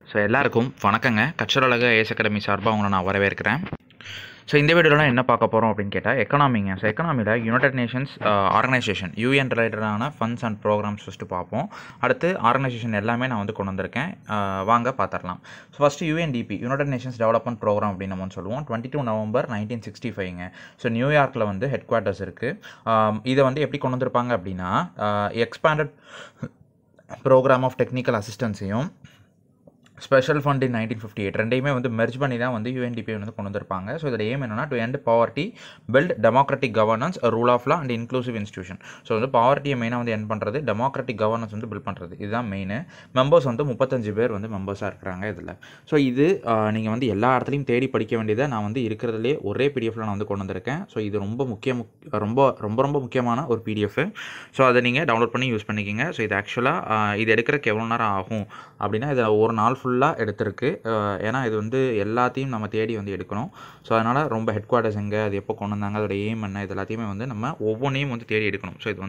So எல்லாருக்கும் வணக்கங்க. கற்றலழகு IAS academy சார்பாக உங்களை நான் வரவேற்கிறேன். ஸோ இந்த வீடியோவில் என்ன பார்க்க போகிறோம் அப்படின்னு கேட்டால் எக்கனாமிங்க. ஸோ எக்கனாமியில் யுனைடெட் நேஷன்ஸ் ஆர்கனைசேஷன் யூஎன் ரிலேட்டடான ஃபண்ட்ஸ் அண்ட் ப்ரோக்ராம்ஸ் ஃபஸ்ட்டு பார்ப்போம். அடுத்து ஆர்கனைசேஷன் எல்லாமே நான் கொண்டு வந்திருக்கேன். வாங்க பார்த்துடலாம். So first UNDP, united nations development programme அப்படின்னு நம்ம சொல்லுவோம். 22 நவம்பர் 1965ங்க. ஸோ நியூயார்க்கில் ஹெட் குவார்ட்டர்ஸ் இருக்குது. இதை எப்படி கொண்டு வந்திருப்பாங்க அப்படின்னா எக்ஸ்பேண்டட் ப்ரோக்ராம் ஆஃப் டெக்னிக்கல் அசிஸ்டன்ஸையும் ஸ்பெஷல் ஃபண்ட் இன் 1958 ரெண்டையுமே மெர்ஜ் பண்ணி தான் யூஎன்டிபி கொண்டு வந்திருப்பாங்க. ஸோ இதோட எய்ம் என்னன்னா to end poverty, build democratic governance, rule of law and inclusive institution. So பாவர்ட்டியை மெயினாக எண்ட் பண்ணுறது, டெமோக்ராட்டிக் கவர்னன்ஸ் பில்ட் பண்ணுறது, இதுதான் மெயின். மெம்பர்ஸ் 35 பேர் மெம்பர்ஸாக இருக்கிறாங்க இதில். ஸோ இது நீங்கள் எல்லா இடத்துலையும் தேடி படிக்க வேண்டியதை நான் இருக்கிறதுலே ஒரே பிடிஎஃப்ல நான் கொண்டு வந்திருக்கேன். ஸோ இது ரொம்ப முக்கியமான ஒரு பிடிஎஃப். ஸோ அதை நீங்கள் டவுன்லோட் பண்ணி யூஸ் பண்ணிக்கிங்க. ஸோ இது ஆக்சுவலாக இது எடுக்கிறதுக்கு எவ்வளோ நேரம் ஆகும் அப்படின்னா இதில் ஒரு நாள் ஃபுல்லாக எடுத்திருக்கு. ஏன்னா இது எல்லாத்தையும் நம்ம தேடி எடுக்கணும். ஸோ அதனால் ரொம்ப ஹெட் குவார்ட்டர்ஸ் எங்கே, அது எப்போ கொண்டு வந்தாங்க, அதோட எய்ம் என்ன, இது எல்லாத்தையுமே நம்ம ஒவ்வொன்றையும் தேடி எடுக்கணும். ஸோ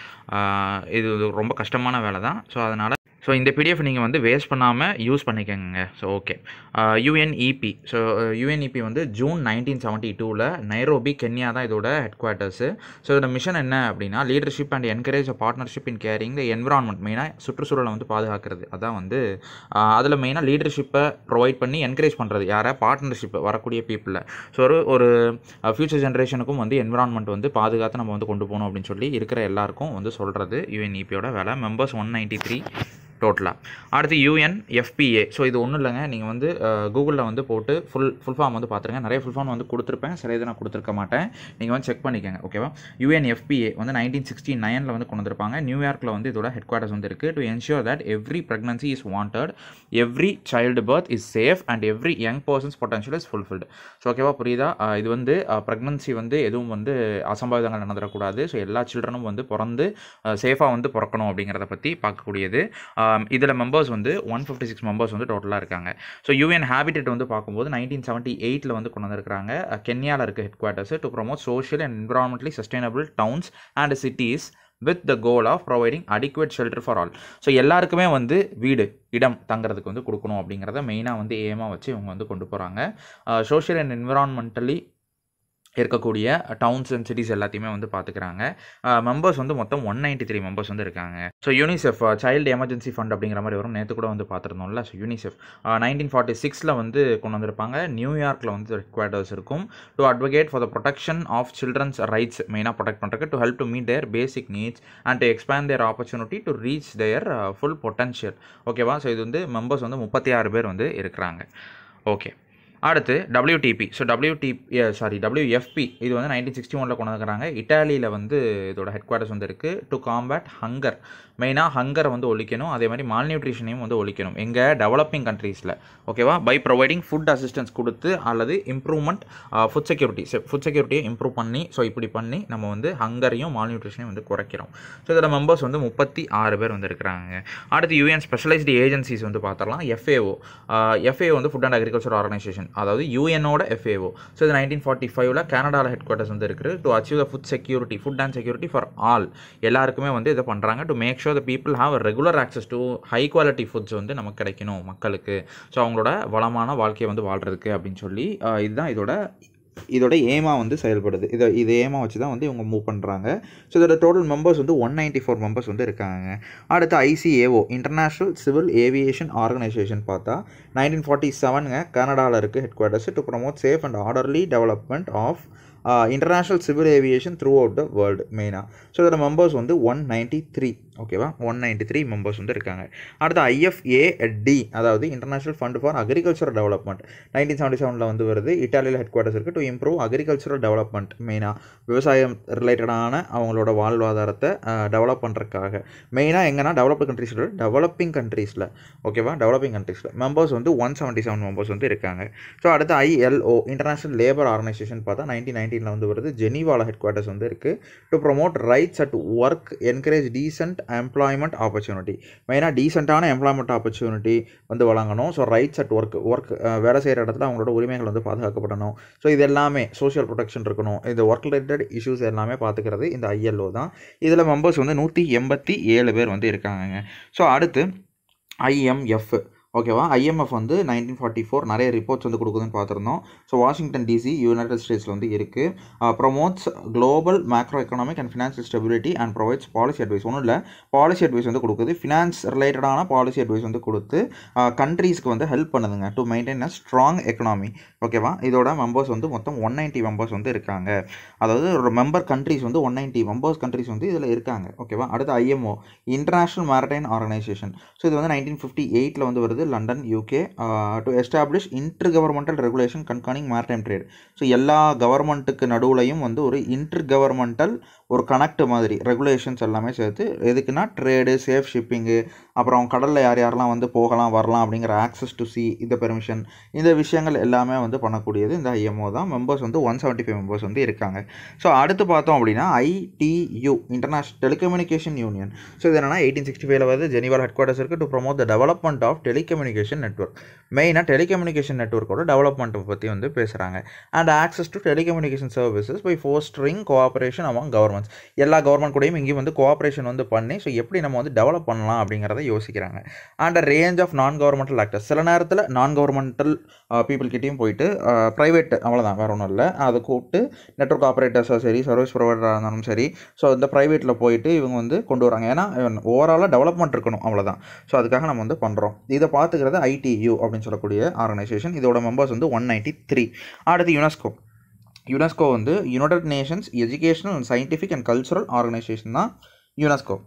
இது ரொம்ப கஷ்டமான வேலை தான். ஸோ அதனால் இந்த பிடிஎஃப் நீங்கள் வேஸ்ட் பண்ணாமல் யூஸ் பண்ணிக்கோங்க. So okay. UNEP. So UNEP June 1972 Nairobi, Kenya தான் இதோட ஹெட் குவார்ட்டர்ஸு. ஸோ இதோட மிஷன் என்ன அப்படின்னா leadership and encourage partnership in caring the environment. மெயினாக சுற்றுச்சூழலை பாதுகாக்கிறது. அதான் அதில் மெயினாக லீடர்ஷிப்பை ப்ரொவைட் பண்ணி என்கரேஜ் பண்ணுறது யாரை, பார்ட்னர்ஷிப் வரக்கூடிய பீப்புளில். ஸோ ஒரு ஃபியூச்சர் ஜென்ரேஷனுக்கும் என்விரான்மெண்ட் பாதுகாத்து நம்ம கொண்டு போகணும் அப்படின்னு சொல்லி இருக்கிற எல்லாருக்கும் சொல்கிறது யுஎன்இபியோட வேலை. மெம்பர்ஸ் 193 டோட்டலாக. அடுத்து யுஎன்எஃபிஏ. ஸோ இது ஒன்றும் இல்லைங்க, நீங்கள் கூகுளில் போட்டு ஃபுல் ஃபார்ம் பார்த்துருங்க. நிறைய ஃபுல் ஃபார்ம் கொடுத்துருப்பேன், சில இது நான் கொடுத்துருக்க மாட்டேன். நீங்கள் செக் பண்ணிக்கோங்க. ஓகேவா. யுஎன்எஃபிஏ 1969 கொண்டு வந்திருப்பாங்க. நியூயார்க்கில் இதோட ஹெட் குவார்ட்டர்ஸ் இருக்குது. To ensure that every pregnancy is wanted, every child birth is safe and every young person's potential is fulfilled. So ஓகேவா, புரியுதா? இது ப்ரெக்னன்சி எதுவும் அசம்பாவிதங்கள் நடந்துடக்கூடாது. ஸோ எல்லா சில்ட்ரனும் பிறந்து சேஃபாக பிறக்கணும் அப்படிங்கிறத பற்றி பார்க்கக்கூடியது. இதில் மெம்பர்ஸ் 156 மெம்பர்ஸ் டோட்டலாக இருக்காங்க. ஸோ யூஎன் ஹேபிடேட் பார்க்கும்போது 1978 கொண்டு வந்திருக்காங்க. கென்யாவில் இருக்க headquarters. To promote social and environmentally sustainable towns and cities with the goal of providing adequate shelter for all. So எல்லாருக்குமே வீடு, இடம் தங்குறதுக்கு கொடுக்கணும் அப்படிங்கிறத மெயினாக ஏமாக வச்சு இவங்க கொண்டு போகிறாங்க. சோஷியல் அண்ட் என்விரான்மெண்டலி இருக்கக்கூடிய டவுன்ஸ் அண்ட் சிட்டிஸ் எல்லாத்தையுமே பார்த்துக்கிறாங்க. மெம்பர்ஸ் மொத்தம் 193 மெம்பர்ஸ் இருக்காங்க. So UNICEF child emergency fund அப்படிங்கிற மாதிரி வரும். நேற்று கூட பார்த்துருந்தோம்ல. ஸோ யூனிசெஃப் 1946 கொண்டு வந்திருப்பாங்க. நியூயார்க்கில் ஹெட் குவார்ட்டர்ஸ் இருக்கும். To advocate for the protection of children's rights, மெயினாக ப்ரொடெக்ட் பண்ணுறதுக்கு, to help to meet their basic needs and to expand their opportunity to reach their full potential. ஓகேவா. ஸோ இது members 36 பேர் இருக்கிறாங்க. ஓகே. அடுத்து WTP. So WFP இது 1961 கொண்டு வந்துக்கிறாங்க. இட்டாலியில் இதோட ஹெட் குவார்ட்டர்ஸ் இருக்குது. டு காம்பேட் ஹங்கர், மெயினாக ஹங்கரை ஒழிக்கணும். அதே மாதிரி மால்நியூட்ரிஷனையும் ஒழிக்கணும். எங்கள் டெவலப்பிங் கண்ட்ரீஸில். ஓகேவா. பை ப்ரொவைடிங் ஃபுட் அசிஸ்டன்ஸ் கொடுத்து அல்லது இம்ப்ரூவ்மெண்ட் ஃபுட் செக்யூரிட்டியை இம்ப்ரூவ் பண்ணி, ஸோ இப்படி பண்ணி நம்ம ஹங்கரையும் மால்நியூட்ரிஷனையும் குறைக்கிறோம். ஸோ இதோட மெம்பர்ஸ் 36 பேர் இருக்கிறாங்க. அடுத்து யூஎன் ஸ்பெஷலைஸ்டு ஏஜென்சிஸ் பார்த்துடலாம். FAO food and agriculture organisation, அதாவது யூஎனோட FAO. ஸோ இது 1945 கனடாவில் ஹெட் குவார்ட்டர்ஸ் இருக்குது. To achieve the food and security for all. எல்லாருக்குமே இதை பண்ணுறாங்க. To make sure the people have regular access to high quality foods நமக்கு கிடைக்கணும் மக்களுக்கு. ஸோ அவங்களோட வளமான வாழ்க்கையை வாழ்கிறதுக்கு அப்படின்னு சொல்லி இதுதான் இதோட ஏமாக செயல்படுது. இது ஏமாக வச்சு தான் இவங்க மூவ் பண்ணுறாங்க. ஸோ இதோட டோட்டல் மெம்பர்ஸ் 194 மெம்பர்ஸ் இருக்காங்க. அடுத்து ICAO international civil aviation organisation பார்த்தா 1947 கனடாவில் இருக்குது headquarters. To promote safe and orderly development of international civil aviation throughout the world மெயினாக. ஸோ இதோட மெம்பர்ஸ் 193. ஓகேவா. 193 மெம்பர்ஸ் இருக்காங்க. அடுத்து IFAD, அதாவது international fund for agricultural development 1977 வருது. இட்டாலியில் ஹெட் குவார்ட்டர்ஸ் இருக்குது. டு இம்ப்ரூவ் அக்ரிகல்ச்சரல் டெவலப்மெண்ட், மெயினாக விவசாயம் ரிலேட்டடான அவங்களோட வாழ்வாதாரத்தை டெவலப் பண்ணுறதுக்காக. மெயினாக எங்கன்னா டெவலப்பிங் கண்ட்ரீஸில். ஓகேவா. டெவலப்பிங் கண்ட்ரீஸில் மெம்பர்ஸ் 177 மெம்பர்ஸ் இருக்காங்க. ஸோ அடுத்து ILO இன்டர்நேஷ்னல் லேபர் ஆர்கனைசேஷன் பார்த்தா 1919 வருது. ஜெனீவாவில் ஹெட் குவார்ட்டர்ஸ் இருக்குது. To promote rights at work, encourage decent employment opportunity, மெயினாக டீசென்ட்டான எம்ப்ளாய்மெண்ட் ஆப்பர்ச்சுனிட்டி வழங்கணும். ஸோ ரைட்ஸ் அட் ஒர்க் வேலை செய்கிற இடத்துல அவங்களோட உரிமைகள் பாதுகாக்கப்படணும். ஸோ இது எல்லாமே சோஷியல் ப்ரொடெக்ஷன் இருக்கணும். இந்த ஒர்க் ரிலேட்டட் இஷ்யூஸ் எல்லாமே பார்த்துக்கிறது இந்த ILO தான். இதில் மெம்பர்ஸ் 187 பேர் இருக்காங்க. ஸோ அடுத்து IMF ஓகேவா. IMF வந்து 1944 நிறைய ரிப்போர்ட்ஸ் வந்து கொடுக்குதுன்னு பார்த்துருந்தோம். ஸோ வாஷிங்டன் டிசி யுனைடெட் ஸ்டேட்ஸில் வந்து இருக்குது. Promotes global macroeconomic and financial stability and provides policy advice. ஒன்றும் இல்லை, பாலிசி அட்வைஸ் வந்து கொடுக்குது. ஃபினான்ஸ் ரிலேட்டடான பாலிசி அட்வைஸ் வந்து கொடுத்து கண்ட்ரீஸ்க்கு வந்து ஹெல்ப் பண்ணுதுங்க to maintain a strong economy. ஓகேவா. இதோட மெம்பர்ஸ் வந்து மொத்தம் 190 மெம்பர்ஸ் வந்து இருக்காங்க. அதாவது ஒரு மெம்பர் கண்ட்ரிஸ் வந்து 190 மெம்பர்ஸ் கண்ட்ரிஸ் வந்து இதில் இருக்காங்க. ஓகேவா. அடுத்து IMO, international maritime organisation. So இது வந்து 1958 வந்து வருது, London, UK, to establish intergovernmental regulation concerning maritime trade. So எல்லா கவர்மெண்ட்டுக்கு நடுவுலையும் வந்து ஒரு இன்டர் கவர்மெண்டல் ஒரு கனெக்ட் மாதிரி ரெகுலேஷன்ஸ் எல்லாமே சேர்த்து எதுக்குன்னா ட்ரேடு, சேஃப் ஷிப்பிங்கு, அப்புறம் கடலில் யார் யாரெல்லாம் வந்து போகலாம் வரலாம் அப்படிங்கிற ஆக்சஸ் டு சி, இந்த பெர்மிஷன், இந்த விஷயங்கள் எல்லாமே வந்து பண்ணக்கூடியது இந்த IMO தான். மெம்பர்ஸ் வந்து 175 மெம்பர்ஸ் வந்து இருக்காங்க. ஸோ அடுத்து பார்த்தோம் அப்படின்னா ITU, international telecommunication union. So இது என்னன்னா 1865 வந்து ஜெனீவா ஹெட் குவார்ட்டர்ஸ் இருக்குது to promote the development of telecommunication network. மெயினாக டெலிகம்யூனிகேஷன் நெட்வொர்க்கோட டெவலப்மெண்ட்டை பற்றி வந்து பேசுகிறாங்க. And access to telecommunication services by fostering cooperation among governments. எல்லா கவர்மெண்ட் கூடயும் இங்கேயும் வந்து கோஆப்ரேஷன் வந்து பண்ணி ஸோ எப்படி நம்ம வந்து டெவலப் பண்ணலாம் அப்படிங்கிறத யோசிக்கிறாங்க. And range of non governmental actors. சில நேரத்தில் நான் கவர்மெண்டல் பீப்புள் கிட்டேயும் போயிட்டு ப்ரைவேட், அவ்வளோதான், வேறு ஒன்றும் இல்லை, அதை கூப்பிட்டு நெட்வொர்க் ஆப்ரேட்டர்ஸாக சரி, சர்வீஸ் ப்ரொவைடராக இருந்தாலும் சரி, ஸோ இந்த ப்ரைவேட்டில் போயிட்டு இவங்க வந்து கொண்டு வராங்க. ஏன்னா ஓவராலாக டெவலப்மெண்ட் இருக்கணும், அவ்வளோதான். ஸோ அதுக்காக நம்ம வந்து பண்ணுறோம். இதை பார்த்துக்கிறது ITU அப்படின்னு சொல்லக்கூடிய ஆர்கனைசேஷன். இதோட மெம்பர்ஸ் வந்து 193. அடுத்து யுனெஸ்கோ வந்து united nations educational and scientific and cultural organisation தான் யுனெஸ்கோ.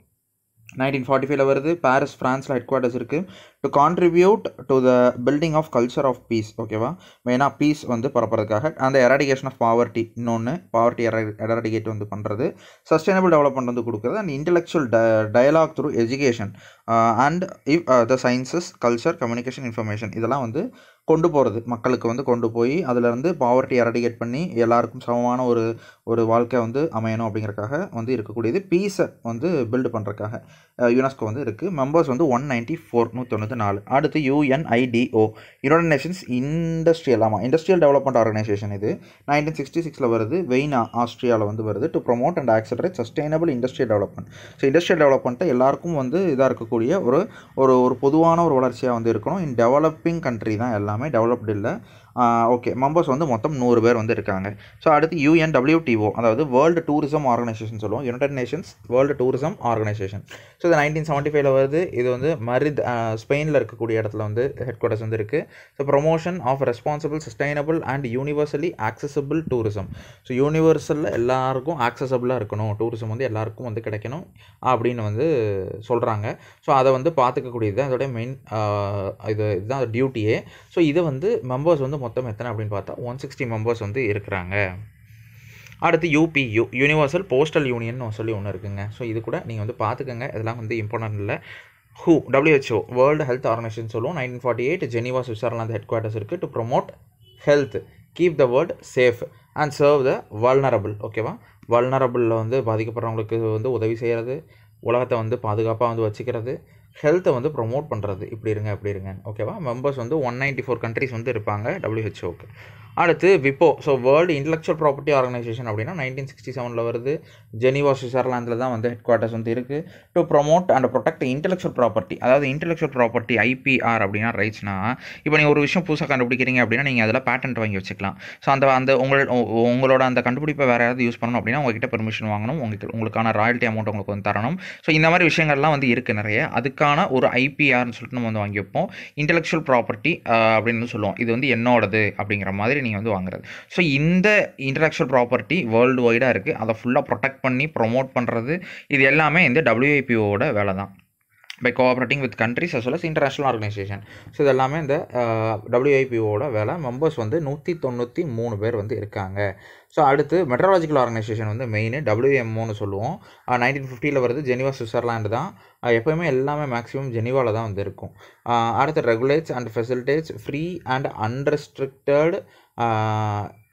1945 வருது. பாரிஸ், ஃப்ரான்ஸில் ஹெட் குவார்ட்டர்ஸ் இருக்குது. To contribute to the building of culture of peace. ஓகேவா. மெயினாக பீஸ் வந்து பரப்புறதுக்காக. அந்த எராடிகேஷன் ஆஃப் பாவர்ட்டி, இன்னொன்று பாவர்ட்டி எராடிகேட் வந்து பண்ணுறது. சஸ்டைனபிள் டெவலப்மெண்ட் வந்து கொடுக்குறது. And intellectual dialogue through education and the sciences, culture, communication, information, இதெல்லாம் வந்து கொண்டு போகிறது, மக்களுக்கு வந்து கொண்டு போய் அதிலேருந்து பாவர்ட்டி எராடிகேட் பண்ணி எல்லாருக்கும் சமமான ஒரு வாழ்க்கை வந்து அமையணும் அப்படிங்கிறக்காக வந்து இருக்கக்கூடியது. பீஸை வந்து பில்டு பண்ணுறதுக்காக யுனெஸ்கோ வந்து இருக்குது. மெம்பர்ஸ் வந்து 194. அடுத்து UNIDO, united nations industrial development organisation. இது 1966 வருது. வெய்னா, ஆஸ்திரியாவில் வந்து வருது. To promote and accelerate sustainable industrial development. So industrial டெவலப்மெண்ட்டை எல்லாருக்கும் வந்து இதாக இருக்கக்கூடிய ஒரு பொதுவான ஒரு வளர்ச்சியாக வந்து இருக்கணும். இன் டெவலப்பிங் கண்ட்ரி தான் எல்லாமே, டெவலப்டு இல்லை. ஓகே. மெம்பர்ஸ் வந்து மொத்தம் 100 பேர் வந்து இருக்காங்க. ஸோ அடுத்து UNWTO, அதாவது வேர்ல்டு டூரிசம் ஆர்கனைசேஷன் சொல்லுவோம். United nations world tourism organisation. So இது 1975 வருது. இது வந்து ஸ்பெயினில் இருக்கக்கூடிய இடத்துல வந்து ஹெட் குவார்ட்டர்ஸ் வந்து இருக்குது. So promotion of responsible, sustainable and universally accessible tourism. So யூனிவர்சலில் எல்லாருக்கும் ஆக்சசபிளாக இருக்கணும், டூரிசம் வந்து எல்லாருக்கும் வந்து கிடைக்கணும் அப்படின்னு வந்து சொல்கிறாங்க. ஸோ அதை வந்து பார்த்துக்கக்கூடியது தான் இதோடைய மெயின் இதுதான் டியூட்டியே. ஸோ இது வந்து மெம்பர்ஸ் வந்து மொத்தம் எத்தனை அப்படின்னு பார்த்தா 160 மெம்பர்ஸ் வந்து இருக்கிறாங்க. அடுத்து UPU, யூனிவர்சல் போஸ்டல் யூனியன் சொல்லி ஒன்று இருக்குங்க. ஸோ இது கூட நீங்கள் வந்து பார்த்துக்கோங்க, இதெல்லாம் வந்து இம்பார்ட்டன்ட் இல்லை. WHO, வேர்ல்டு ஹெல்த் ஆர்கனைசேஷன் சொல்லுவோம். 1948 ஜெனீவா, சுவிட்சர்லாந்து ஹெட் குவார்ட்டர்ஸ் இருக்குது. To promote health, keep the world safe and serve the vulnerable. ஓகேவா. வல்னரபிளில் வந்து பாதிக்கப்படுறவங்களுக்கு வந்து உதவி செய்கிறது, உலகத்தை வந்து பாதுகாப்பாக வந்து வச்சுக்கிறது, ஹெல்த்தை வந்து ப்ரொமோட் பண்ணுறது, இப்படி இருங்க. ஓகேவா. மெம்பர்ஸ் வந்து 194 கண்ட்ரிஸ் வந்து இருப்பாங்க WHOக்கு. அடுத்து WIPO, so world intellectual property organisation அப்படின்னா 1967 வருது. ஜெனீவா, சுவிட்சர்லாந்தில் தான் வந்து ஹெட் குவார்ட்டர்ஸ் வந்து இருக்குது. To promote and protect intellectual property. அதாவது இன்டெலெக்சுவல் ப்ராப்பர்ட்டி IPR அப்படின்னா ரைட்ஸ்னா, இப்போ நீங்கள் ஒரு விஷயம் புதுசாக கண்டுபிடிக்கிறீங்க அப்படின்னா நீங்கள் அதில் பேட்டன்ட் வாங்கி வச்சுக்கலாம். ஸோ அந்த உங்களோட அந்த கண்டுபிடிப்பை வேறு யாராவது யூஸ் பண்ணணும் அப்படின்னா உங்ககிட்ட பெர்மிஷன் வாங்கணும், உங்களுக்கான ராயல்ட்டி அமௌண்ட் உங்களுக்கு வந்து தரணும். ஸோ இந்த மாதிரி விஷயங்கள்லாம் வந்து இருக்குது நிறைய. அதுக்கான ஒரு IPRன்னு சொல்லிட்டு நம்ம வந்து வாங்கி வைப்போம். இன்டெலெக்சுவல் ப்ராப்பர்ட்டி அப்படின்னு சொல்லுவோம். இது வந்து என்னோடது அப்படிங்கிற மாதிரி நீங்கள் வந்து வாங்குறது. ஸோ இந்த இன்டெலெக்சுவல் ப்ராப்பர்ட்டி வேர்ல்டு வைடாக இருக்குது. அதை ஃபுல்லாக ப்ரொடெக்ட் பண்ணி ப்ரொமோட் பண்ணுறது, இது எல்லாமே இந்த WIPOவோட வேலை தான். By cooperating with countries as well as international organisation. So இது எல்லாமே இந்த WIPOவோட வேலை. மெம்பர்ஸ் வந்து 193 பேர் வந்து இருக்காங்க. ஸோ அடுத்து மெட்ரலாஜிக்கல் ஆர்கனைசேஷன் வந்து மெயின் WMOன்னு சொல்லுவோம். 1950 வருது. ஜெனீவா, சுவிட்சர்லாண்டு தான். எப்போயுமே எல்லாமே மேக்ஸிமம் ஜெனீவாவில் தான் வந்து இருக்கும். அடுத்து regulates and facilitates free and unrestricted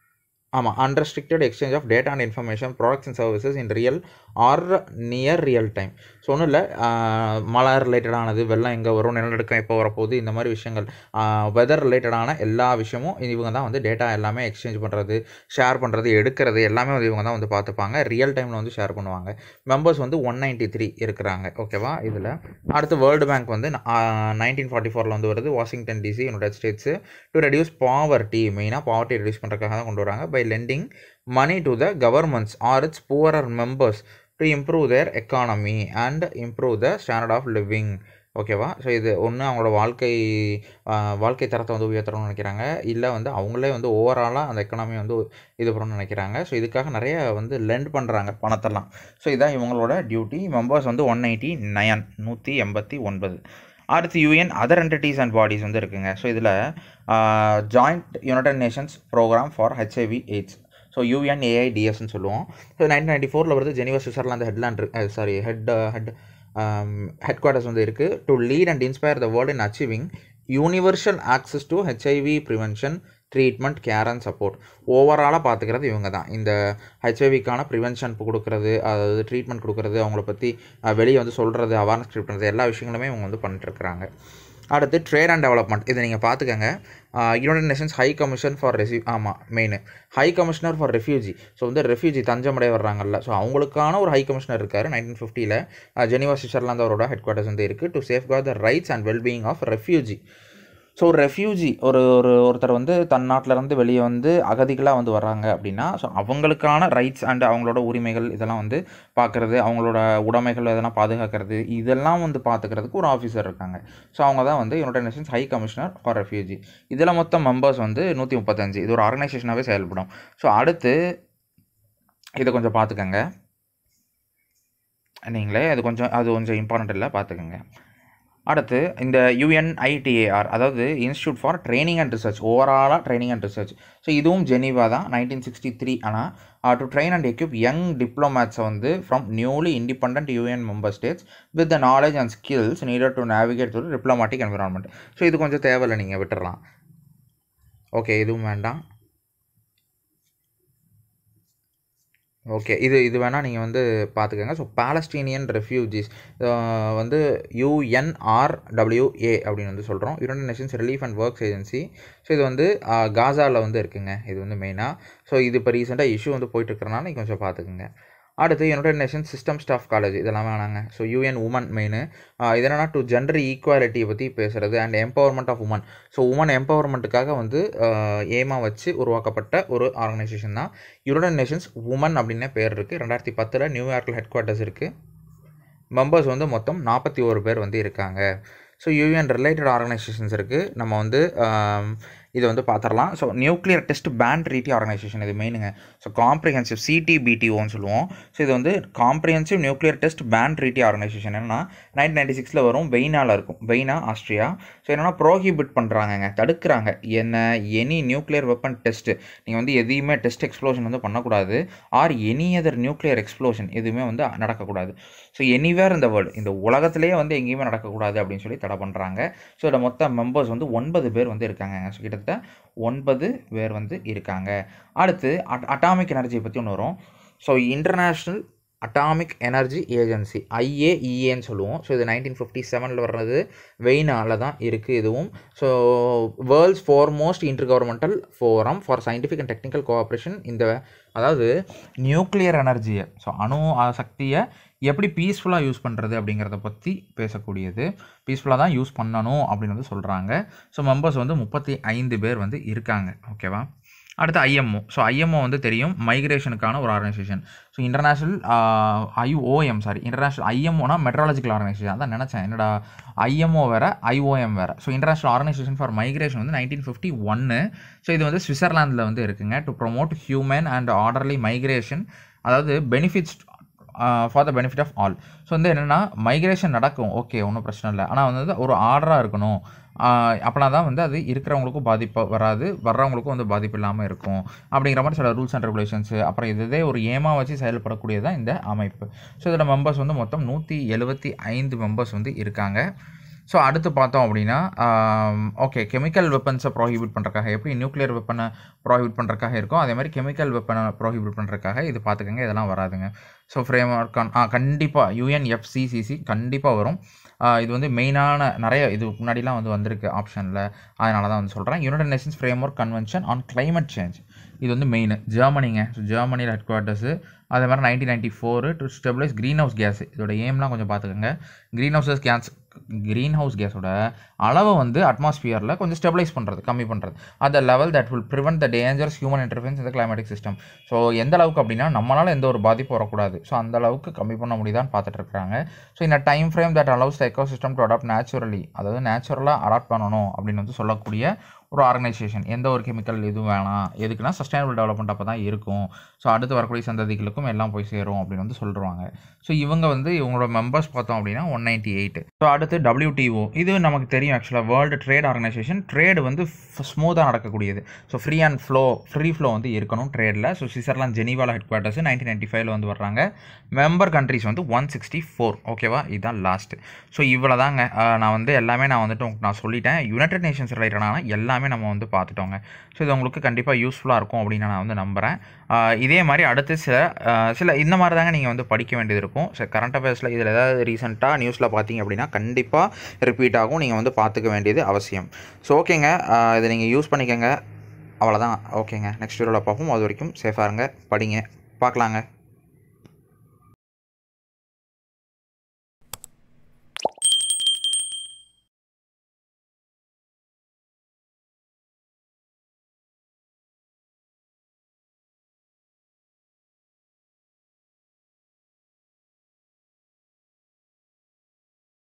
ஆமாம், unrestricted exchange of data and information products and services in real or near real time. So ஒன்றும் இல்லை, மழை ரிலேட்டடானது, வெள்ளம் எங்கே வரும், நிலநடுக்கம் எப்போ வரப்போகுது, இந்த மாதிரி விஷயங்கள், வெதர் ரிலேட்டடான எல்லா விஷயமும் இவங்க தான் வந்து டேட்டா எல்லாமே எக்ஸ்சேஞ்ச் பண்ணுறது, ஷேர் பண்ணுறது, எடுக்கிறது எல்லாமே வந்து இவங்க தான் வந்து பார்த்துப்பாங்க. ரியல் டைமில் வந்து ஷேர் பண்ணுவாங்க. மெம்பர்ஸ் வந்து 193 இருக்கிறாங்க. ஓகேவா? இதில் அடுத்து வேர்ல்டு பேங்க் வந்து 1944 வந்து வருது. Washington DC, United States, to reduce poverty, மெயினாக பாவர்ட்டி ரெடியூஸ் பண்ணுறதுக்காக தான் கொண்டு வராங்க. By lending money to the governments or its poorer members to improve their economy and improve the standard of living. ஓகேவா? So இது ஒன்று அவங்களோட வாழ்க்கை தரத்தை வந்து உயர்த்தணும்னு நினைக்கிறாங்க, இல்லை வந்து அவங்களே வந்து ஓவராலாக அந்த எக்கனாமி வந்து இது பண்ணணும்னு நினைக்கிறாங்க. ஸோ இதுக்காக நிறைய வந்து லெண்ட் பண்ணுறாங்க பணத்தெல்லாம். ஸோ இதுதான் இவங்களோட டியூட்டி. மெம்பர்ஸ் வந்து 189, 189. அடுத்து UN other entities and bodies வந்து இருக்குங்க. ஸோ இதில் joint united nations programme for HIV AIDS, so UNAIDSன்னு சொல்லுவோம். ஸோ 1994 வருது. ஜெனீவா சுவிட்சர்லாந்து ஹெட் குவார்ட்டர்ஸ் வந்து இருக்குது. To lead and inspire the world in achieving universal access to HIV prevention, treatment, care and support. ஓவராலாக பார்த்துக்கிறது இவங்க தான். இந்த ஹெச்ஐவிக்கான ப்ரிவென்ஷன் கொடுக்குறது, அதாவது ட்ரீட்மெண்ட் கொடுக்குறது, அவங்கள பற்றி வெளியே வந்து சொல்கிறது, அவேர்னஸ் கிரியேட் பண்ணுறது, எல்லா விஷயங்களுமே இவங்க வந்து பண்ணிட்டுருக்குறாங்க. அடுத்து ட்ரேட் அண்ட் டெவலப்மெண்ட், இதை நீங்கள் பார்த்துக்கங்க. United nations high commission for main high commissioner for refugee. So வந்து ரெஃப்யூஜி தஞ்சமடைய வர்றாங்கல்ல, ஸோ அவங்களுக்கான ஒரு ஹை கமிஷனர் இருக்கார். 1950 ஜெனீவா சுவிட்சர்லாந்து அவரோட ஹெட் குவார்ட்டர்ஸ் வந்து இருக்குது. To safeguard the rights and wellbeing of refugee. So refugee ஒருத்தர் வந்து தன் நாட்டிலேருந்து வெளியே வந்து அகதிகளாக வந்து வர்றாங்க அப்படின்னா, ஸோ அவங்களுக்கான ரைட்ஸ் அண்ட் அவங்களோட உரிமைகள் இதெல்லாம் வந்து பார்க்குறது, அவங்களோட உடைமைகள் இதெல்லாம் பாதுகாக்கிறது, இதெல்லாம் வந்து பார்த்துக்கிறதுக்கு ஒரு ஆஃபீஸர் இருக்காங்க. ஸோ அவங்க தான் வந்து united nations high commissioner for refugee. இதில் மொத்தம் மெம்பர்ஸ் வந்து 135. இது ஒரு ஆர்கனைசேஷனாகவே செயல்படும். ஸோ அடுத்து இதை கொஞ்சம் பார்த்துக்கங்க நீங்களே, அது கொஞ்சம் இம்பார்ட்டண்ட் இல்லை, பார்த்துக்கங்க. அடுத்து இந்த UNITAR, அதாவது institute for training and research, ஓவராலாக ட்ரைனிங் அண்ட் ரிசர்ச். ஸோ இதுவும் ஜெனீவா தான், 1963. ஆனால் to train and equip young டிப்ளமேட்ஸை வந்து from newly independent UN member states with the knowledge and skills needed to navigate through diplomatic environment. So இது கொஞ்சம் தேவையில்லை, நீங்கள் விட்டுடலாம். ஓகே, இதுவும் வேண்டாம். ஓகே, இது வேணால் நீங்கள் வந்து பார்த்துக்கோங்க. ஸோ பாலஸ்டீனியன் ரெஃப்யூஜிஸ் வந்து UNRWA அப்படின்னு வந்து சொல்கிறோம், united nations relief and works agency. So இது வந்து காசாவில் வந்து இருக்குங்க. இது வந்து மெயினாக, ஸோ இது இப்போ ரீசெண்டாக இஷ்யூ வந்து போயிட்டுருக்கிறனால நீங்கள் கொஞ்சம் பார்த்துக்குங்க. அடுத்து united nations system staff college, இதெல்லாம் வேணாங்க. ஸோ UN உமன் மெயின், இது என்னென்னா டு ஜெண்டர் ஈக்குவாலிட்டியை பற்றி பேசுகிறது and empowerment of women. So women எம்பவர்மெண்ட்டுக்காக வந்து ஏமாக வச்சு உருவாக்கப்பட்ட ஒரு ஆர்கனைசேஷன் தான் யுனைடெட் நேஷன்ஸ் உமன் அப்படின்னே பேர் இருக்குது. 2010 நியூயார்க்கில் ஹெட் குவார்ட்டர்ஸ் இருக்குது. மெம்பர்ஸ் வந்து மொத்தம் 41 பேர் வந்து இருக்காங்க. ஸோ UN ரிலேட்டட் ஆர்கனைசேஷன்ஸ் இருக்குது. நம்ம வந்து இதை வந்து பார்த்துடலாம். So nuclear test ban treaty organisation, இது மெயினுங்க. ஸோ காம்ப்ரிஹென்சிவ் CTBTOன்னு சொல்லுவோம். ஸோ இது வந்து comprehensive nuclear test ban treaty organisation. என்னென்னா 1996 வரும். வெய்னாவில் இருக்கும், வெய்னா ஆஸ்ட்ரியா. ஸோ என்னென்னா ப்ரோஹிபிட் பண்ணுறாங்கங்க, தடுக்கிறாங்க. எனி நியூக்ளியர் வெப்பன் டெஸ்ட்டு, நீங்கள் வந்து எதையுமே டெஸ்ட் எக்ஸ்ப்ளோஷன் வந்து பண்ணக்கூடாது. Or any other nuclear explosion எதுவுமே வந்து நடக்கக்கூடாது. ஸோ எனிவேர் இந்த வேர்ல்டு, இந்த உலகத்திலேயே வந்து எங்கேயுமே நடக்கக்கூடாது அப்படின்னு சொல்லி தடை பண்ணுறாங்க. ஸோ இதில் மொத்த மெம்பர்ஸ் வந்து 9 பேர் வந்து இருக்காங்க. ஸோ கிட்டத்தட்ட 9 பேர் வந்து இருக்காங்க. அடுத்து அட்டாமிக் எனர்ஜியை பற்றி ஒன்று வரும். So international atomic energy agency, IAEAன்னு சொல்லுவோம். ஸோ இது 1957 வர்றது, வெய்னாவில் தான் இருக்குது இதுவும். So world's foremost intergovernmental forum for scientific and technical cooperation. அதாவது நியூக்ளியர் எனர்ஜியை, ஸோ அணு சக்தியை எப்படி பீஸ்ஃபுல்லாக யூஸ் பண்ணுறது அப்படிங்கிறத பற்றி பேசக்கூடியது. பீஸ்ஃபுல்லாக தான் யூஸ் பண்ணணும் அப்படின்னு வந்து சொல்கிறாங்க. ஸோ மெம்பர்ஸ் வந்து 35 பேர் வந்து இருக்காங்க. ஓகேவா? அடுத்து IMO. ஸோ IMO வந்து தெரியும், மைக்ரேஷனுக்கான ஒரு ஆர்கனைசேஷன். ஸோ இன்டர்நேஷ்னல் இன்டர்நேஷ்னல் IMOனா மெட்ராலஜிக்கல் ஆர்கனைசேஷன். அதான் நினச்சேன், என்னடா IMO வேறு IOM வேறு. So international organisation for migration வந்து 1951. ஸோ இது வந்து சுவிட்சர்லாந்தில் வந்து இருக்குங்க. To promote human and orderly migration, அதாவது benefits for the benefit of all. So வந்து என்னென்னா மைக்ரேஷன் நடக்கும், ஓகே, ஒன்றும் பிரச்சனை இல்லை. ஆனால் வந்து ஒரு ஆர்டராக இருக்கணும். அப்படின்னா தான் வந்து அது இருக்கிறவங்களுக்கும் பாதிப்பு வராது, வர்றவங்களுக்கும் வந்து பாதிப்பு இல்லாமல் இருக்கும் அப்படிங்கிற மாதிரி சில ரூல்ஸ் அண்ட் ரெகுலேஷன்ஸு. அப்புறம் இதே ஒரு ஏமாக வச்சு செயல்படக்கூடியதான் இந்த அமைப்பு. ஸோ இதோட மெம்பர்ஸ் வந்து மொத்தம் 175 மெம்பர்ஸ் வந்து இருக்காங்க. ஸோ அடுத்து பார்த்தோம் அப்படின்னா ஓகே கெமிக்கல் வெப்பன்ஸை ப்ரோஹிபிட் பண்ணுறக்காக எப்படி நியூக்ளியர் வெப்பனை ப்ரோஹிபிட் பண்ணுறக்காக இருக்கும் அதே மாதிரி கெமிக்கல் வெப்பனை ப்ரோஹிபிட் பண்ணுறக்காக இது பார்த்துக்கங்க இதெல்லாம் வராதுங்க. ஸோ ஃப்ரேம் ஒர்க் கண்டிப்பாக UNFCCC கண்டிப்பாக வரும். இது வந்து மெயினான நிறைய இது முன்னாடிலாம் வந்து வந்திருக்கு ஆப்ஷனில், அதனால தான் வந்து சொல்கிறேன். United Nations Framework Convention on Climate Change இது வந்து மெயின் ஜெர்மனிங்க. ஸோ ஜெர்மனியில் ஹெட் குவார்ட்டர்ஸு. அதே மாதிரி 1994 to stabilise greenhouse gas இதோட எய்ம்லாம் கொஞ்சம் பார்த்துக்கோங்க. க்ரீன் ஹவுஸ் கேஸோட அளவை வந்து அட்மாஸ்பியரில் கொஞ்சம் ஸ்டெபிலைஸ் பண்ணுறது கம்மி பண்ணுறது அந்த level that will prevent the dangers human interference இந்த கிளைமேட்டிக் சிஸ்டம். ஸோ எந்த அளவுக்கு அப்படின்னா நம்மளால் எந்த ஒரு பாதிப்பு வரக்கூடாது. ஸோ அந்த அளவுக்கு கம்மி பண்ண முடியுதான்னு பார்த்துட்டு இருக்காங்க. ஸோ இந்த time frame that allows the ecosystem to adapt naturally அதாவது நேச்சுரலாக அடாப்ட் பண்ணணும் அப்படின்னு வந்து சொல்லக்கூடிய ஒரு ஆர்கனைசேஷன். எந்த ஒரு கெமிக்கல் இதுவும் வேணாம் எதுக்குன்னா சஸ்டைனபிள் டெவலப்மெண்ட் அப்போ தான் இருக்கும். ஸோ அடுத்து வரக்கூடிய சந்ததிகளுக்கும் எல்லாம் போய் சேரும் அப்படின்னு வந்து சொல்கிறாங்க. ஸோ இவங்க வந்து இவங்களோட மெம்பர்ஸ் பார்த்தோம் அப்படின்னா 198. ஸோ அடுத்து WTO இது நமக்கு தெரியும் ஆக்சுவலாக வேர்ல்டு ட்ரேட் ஆர்கனைசேஷன். ட்ரேடு வந்து ஸ்மூத்தாக நடக்கக்கூடியது. ஸோ ஃப்ரீ ஃப்ளோ வந்து இருக்கணும் ட்ரேடில். ஸோ சுவிட்சர்லாந்து ஜெனீவாவில் ஹெட் குவார்ட்டர்ஸ் 1995 வந்து வர்றாங்க. மெம்பர் கண்ட்ரிஸ் வந்து 164. ஓகேவா, இதுதான் லாஸ்ட்டு. ஸோ இவ்வளோ தாங்க நான் வந்து எல்லாமே நான் வந்துட்டு நான் சொல்லிட்டேன். யுனைடெட் நேஷன்ஸ் ரிலேட்டடான எல்லாமே நம்ம வந்து பார்த்துட்டோங்க. ஸோ இது உங்களுக்கு கண்டிப்பாக யூஸ்ஃபுல்லாக இருக்கும் அப்படின்னு நான் வந்து நம்புகிறேன். இதே மாதிரி அடுத்து சில இந்த மாதிரி தாங்க நீங்கள் வந்து படிக்க வேண்டியது இருக்கும். ஸோ கரண்ட் அஃபேர்ஸில் இதில் ஏதாவது ரீசெண்டாக நியூஸில் பார்த்தீங்க அப்படின்னா கண்டிப்பாக ரிப்பீட் ஆகும். நீங்கள் வந்து பார்த்துக்க வேண்டியது அவசியம். ஸோ ஓகேங்க, இதை நீங்கள் யூஸ் பண்ணிக்கோங்க. அவ்வளோதான். ஓகேங்க, நெக்ஸ்ட் வீடியோவில் பார்ப்போம். அது வரைக்கும் சேஃபாக இருங்க, படிங்க, பார்க்கலாங்க.